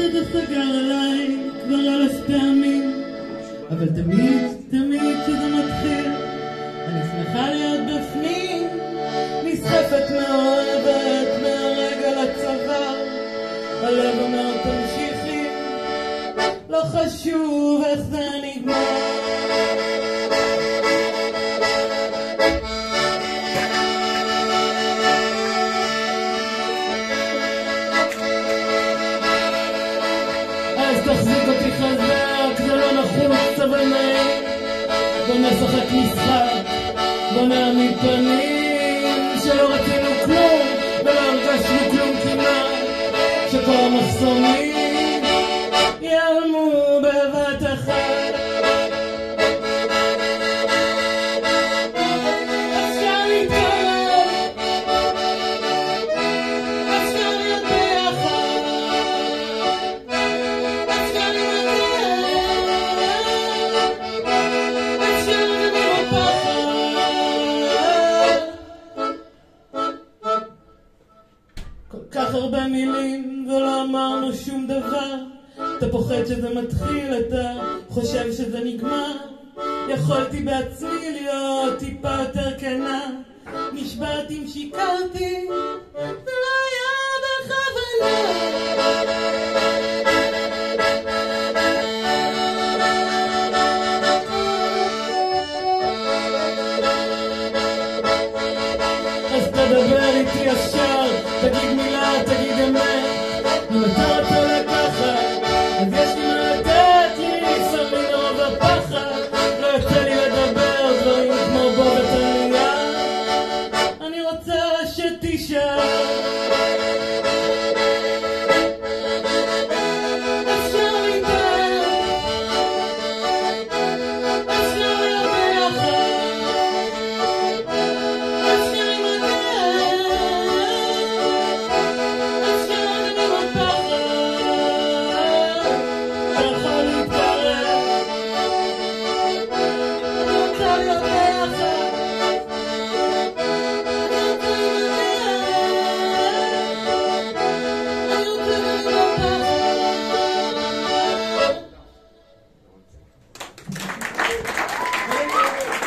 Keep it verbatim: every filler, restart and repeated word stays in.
שאתה סגר עליי כבר אלף פעמים, אבל תמיד, תמיד כשזה מתחיל אני שמחה להיות בפנים, נסחפת מאוהבת מהרגע לצוואר, הלב אומר תמשיכי, לא חשוב איך זה נגמר. אז תחזיק אותי חזק, זה לא נחוץ אבל נעים, בוא נשחק משחק, בוא נעמיד פנים שלא רצינו כלום ולא הרגשנו כלום כמעט, שכל המחסומים ייעלמו בבת אחת. אפשר להתקרב, אפשר להיות ביחד, אפשר להתקרב, אפשר לדבר בפחד. כל כך הרבה מילים ולא אמרנו שום דבר, אתה פוחד שזה מתחיל, אתה חושב שזה נגמר, יכולתי בעצמי להיות טיפה יותר כנה, נשבעתי אם שיקרתי זה לא היה בכוונה.